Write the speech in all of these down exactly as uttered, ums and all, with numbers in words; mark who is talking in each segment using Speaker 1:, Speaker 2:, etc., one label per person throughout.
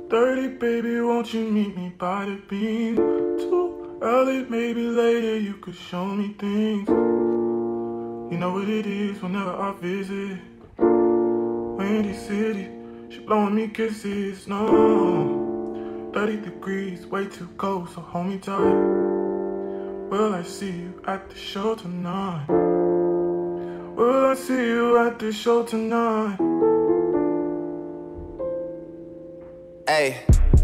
Speaker 1: thirty, baby, won't you meet me by the beam? Too early, maybe later, you could show me things. You know what it is whenever I visit Windy City, she blowing me kisses, no. thirty degrees, way too cold, so hold me tight. Will I see you at the show tonight? Will I see you at the show tonight?
Speaker 2: Hey.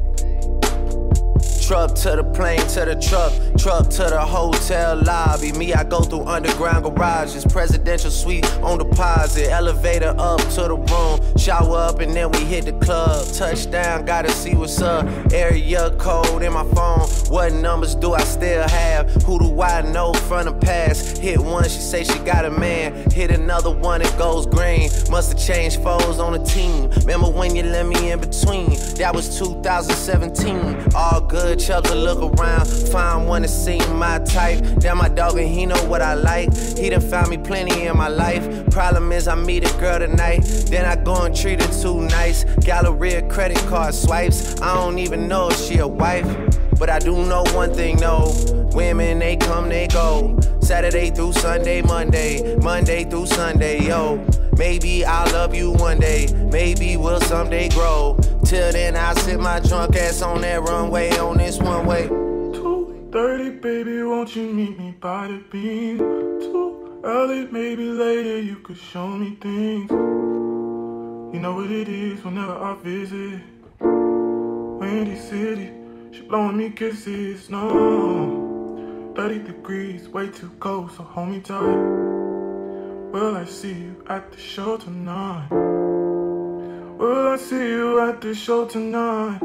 Speaker 2: Truck to the plane, to the truck, truck to the hotel lobby. Me, I go through underground garages, presidential suite on deposit, elevator up to the room, shower up and then we hit the club. Touchdown, gotta see what's up. Area code in my phone. What numbers do I still have? Who do I know from the past? Hit one, she say she got a man. Hit another one, it goes green. Must've changed foes on the team. Remember when you let me in between? That was two thousand seventeen. All good. Chubbs to look around, find one that seem my type. Damn, my dog and he know what I like. He done found me plenty in my life. Problem is I meet a girl tonight, then I go and treat her too nice. Galleria credit card swipes, I don't even know if she a wife. But I do know one thing, no. Women, they come, they go. Saturday through Sunday, Monday, Monday through Sunday, yo. Maybe I'll love you one day, maybe we'll someday grow. Till then, I'll sit my drunk ass on that runway, on this one way.
Speaker 1: two thirty, baby, won't you meet me by the beam? Too early, maybe later, you could show me things. You know what it is whenever I visit Windy City, she blowing me kisses, no. thirty degrees, way too cold, so hold me tight. Will I see you at the show tonight? Will I see you at the show tonight?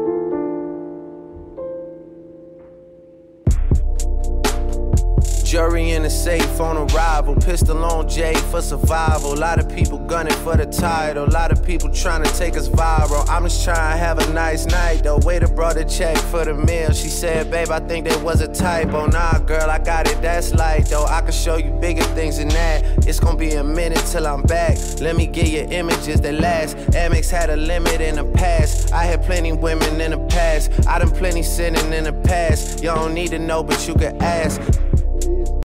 Speaker 2: Jury in the safe on arrival, pistol on Jay for survival. A lot of people gunning for the title, a lot of people trying to take us viral. I'm just trying to have a nice night though. Waiter brought a check for the meal. She said, babe, I think there was a typo. Nah, girl, I got it, that's light though. I can show you bigger things than that. It's gonna be a minute till I'm back. Let me get you images that last. Amex had a limit in the past. I had plenty women in the past. I done plenty sinning in the past. You don't need to know, but you can ask.